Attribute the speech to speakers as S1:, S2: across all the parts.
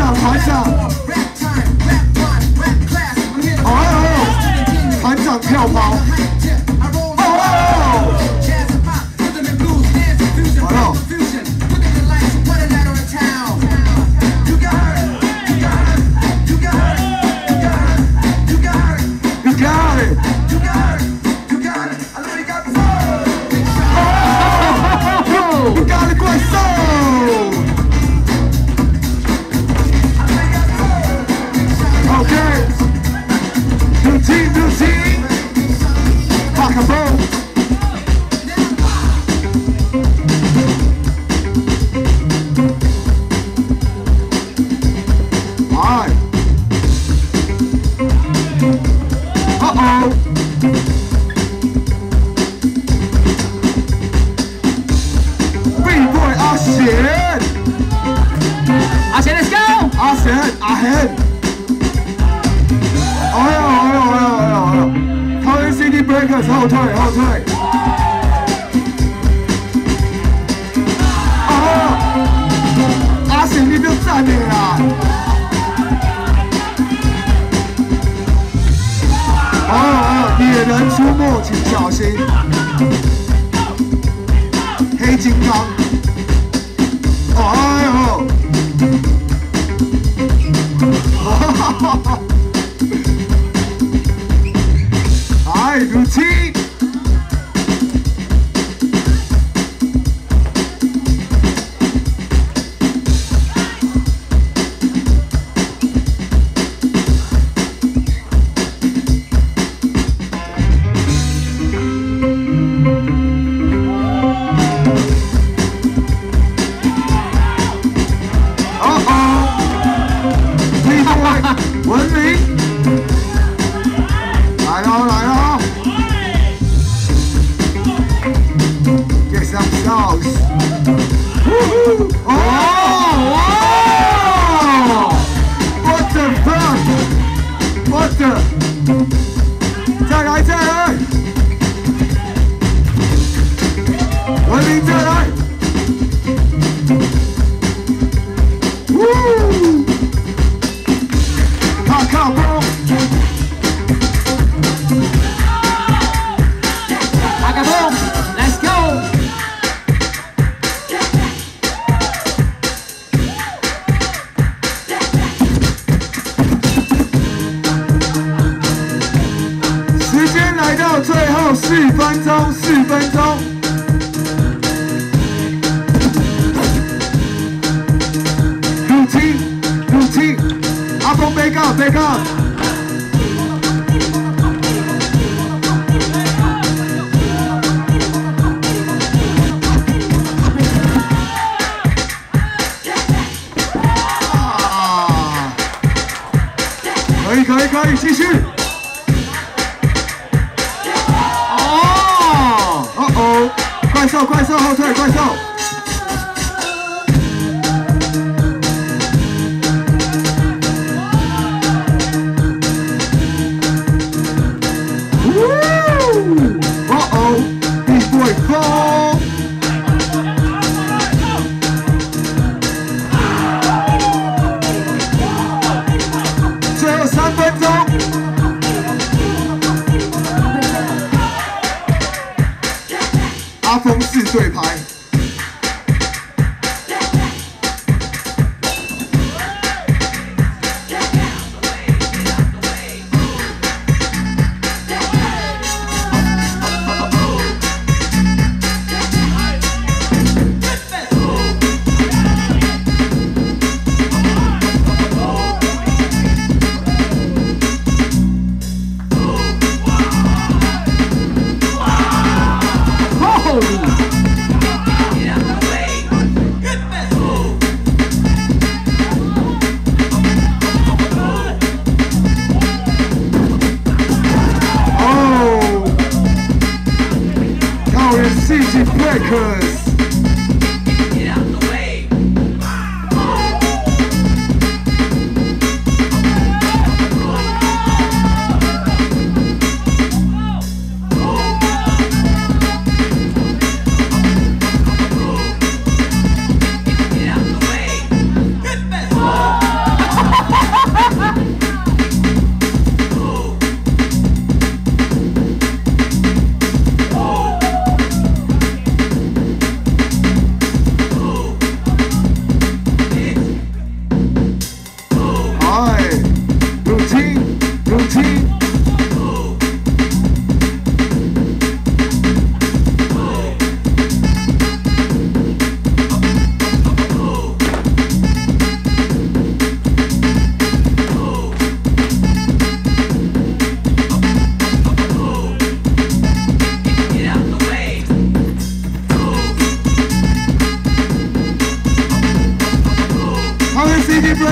S1: 掌，团长。哦，团长跳包。哦。后退，后退。哦，阿贤，你不要站了啦！哦，野人出没，请小心。黑金刚。哎呦！哎，如期。再来，再来！文明，再来！他靠风，他靠风 ，Let's go！ 时间来到最后4分钟，4分钟。routine，阿峰 back up。可以，继续。 怪兽后退，怪兽。Big boy fall。最后3分钟。 阿峰4对拍。City Breakers. Get out the way. Get out the way.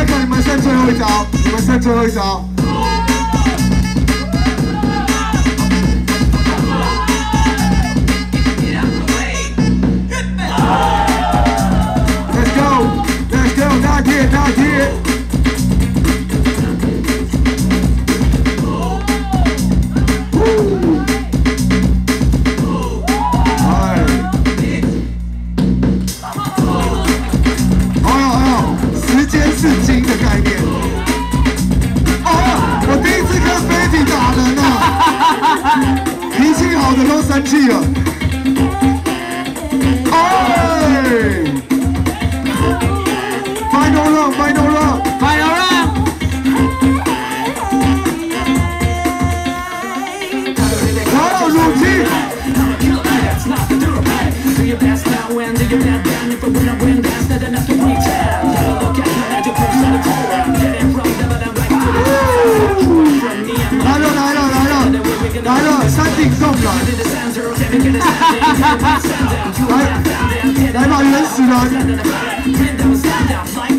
S1: 看看，你们剩最后一招，你们剩最后一招。Let's go， not yet。时间是金的概念。哦，我第一次看飞艇打人啊！脾气好的都生气了。哎 ！Final round。哇，鲁基！来了，山顶洞了！来把原始人。